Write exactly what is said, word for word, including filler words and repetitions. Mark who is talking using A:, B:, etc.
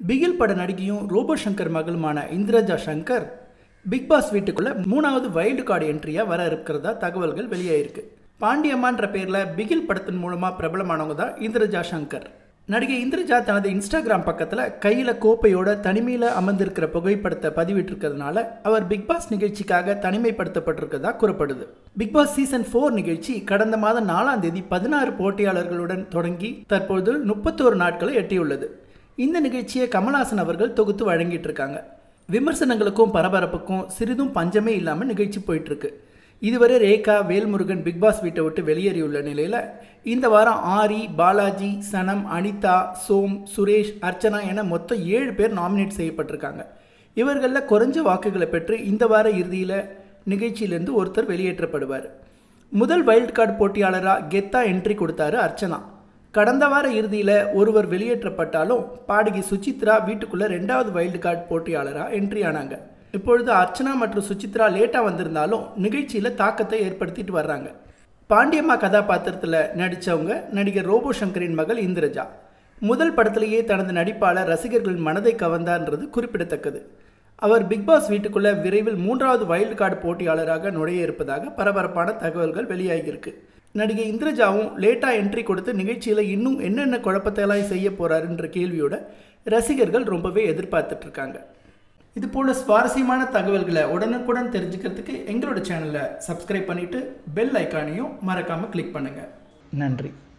A: பிகில் பட நடிகையும் ரோபோ சங்கர் மகளுமான இந்திரஜா சங்கர் பிக் பாஸ் வீட்டுக்குள்ள மூணாவது வைல்டு கார்டு என்ட்ரியா வர இருக்கிறதா தகவல்கள் வெளியாயிருக்கு. பாண்டியம்மான்ற பேர்ல பிகில் படத்தின் மூலமா பிரபலமானவங்க தான் இந்திரஜா சங்கர். நடிகை இந்திரஜா தனது இன்ஸ்டாகிராம் பக்கத்தில் கையில் கோப்பையோட தனிமையில் அமர்ந்திருக்கிற புகைப்படத்தை பதிவிட்டிருக்கிறதுனால அவர் பிக் பாஸ் நிகழ்ச்சிக்காக தனிமைப்படுத்தப்பட்டிருக்கிறதா கூறப்படுது. பிக் பாஸ் சீசன் ஃபோர் நிகழ்ச்சி கடந்த மாதம் நாலாம் தேதி பதினாறு போட்டியாளர்களுடன் தொடங்கி தற்போது முப்பத்தோரு நாட்களை எட்டியுள்ளது. இந்த நிகழ்ச்சியை கமல்ஹாசன் அவர்கள் தொகுத்து வழங்கிட்டு இருக்காங்க. விமர்சனங்களுக்கும் பரபரப்புக்கும் சிறிதும் பஞ்சமே இல்லாமல் நிகழ்ச்சி போயிட்டு இருக்கு. இதுவரை ரேகா, வேல்முருகன் பிக் பாஸ் வீட்டை விட்டு வெளியேறியுள்ள நிலையில் இந்த வாரம் ஆரி, பாலாஜி, சனம், அனிதா, சோம், சுரேஷ், அர்ச்சனா என மொத்தம் ஏழு பேர் நாமினேட் செய்யப்பட்டிருக்காங்க. இவர்களில் குறைஞ்ச வாக்குகளை பெற்று இந்த வார இறுதியில் நிகழ்ச்சியிலிருந்து ஒருத்தர் வெளியேற்றப்படுவார். முதல் வைல்டு கார்டு போட்டியாளராக கெத்தா என்ட்ரி கொடுத்தாரு அர்ச்சனா. கடந்த வார இறுதியில் ஒருவர் வெளியேற்றப்பட்டாலும் பாடகி சுசித்ரா வீட்டுக்குள்ளே ரெண்டாவது வைல்டு கார்டு போட்டியாளராக என்ட்ரி ஆனாங்க. இப்பொழுது அர்ச்சனா மற்றும் சுசித்ரா லேட்டாக வந்திருந்தாலும் நிகழ்ச்சியில் தாக்கத்தை ஏற்படுத்திட்டு வர்றாங்க. பாண்டியம்மா கதாபாத்திரத்தில் நடித்தவங்க நடிகர் ரோபோ சங்கரின் மகள் இந்திரஜா. முதல் படத்திலேயே தனது நடிப்பாளர் ரசிகர்களின் மனதை கவர்ந்தார்ன்றது குறிப்பிடத்தக்கது. அவர் பிக் பாஸ் வீட்டுக்குள்ளே விரைவில் மூன்றாவது வைல்டு கார்டு போட்டியாளராக நுழைய இருப்பதாக பரபரப்பான தகவல்கள் வெளியாகியிருக்கு. நடிகை இந்திரஜாவும் லேட்டாக என்ட்ரி கொடுத்து நிகழ்ச்சியில் இன்னும் என்னென்ன குழப்பத்தெல்லாம் செய்ய போகிறாருன்ற கேள்வியோட ரசிகர்கள் ரொம்பவே எதிர்பார்த்துட்டு இருக்காங்க. இது போல சுவாரஸ்யமான தகவல்களை உடனுக்குடன் தெரிஞ்சுக்கிறதுக்கு எங்களோட சேனலை சப்ஸ்கிரைப் பண்ணிவிட்டு பெல் ஐக்கானையும் மறக்காமல் கிளிக் பண்ணுங்கள். நன்றி.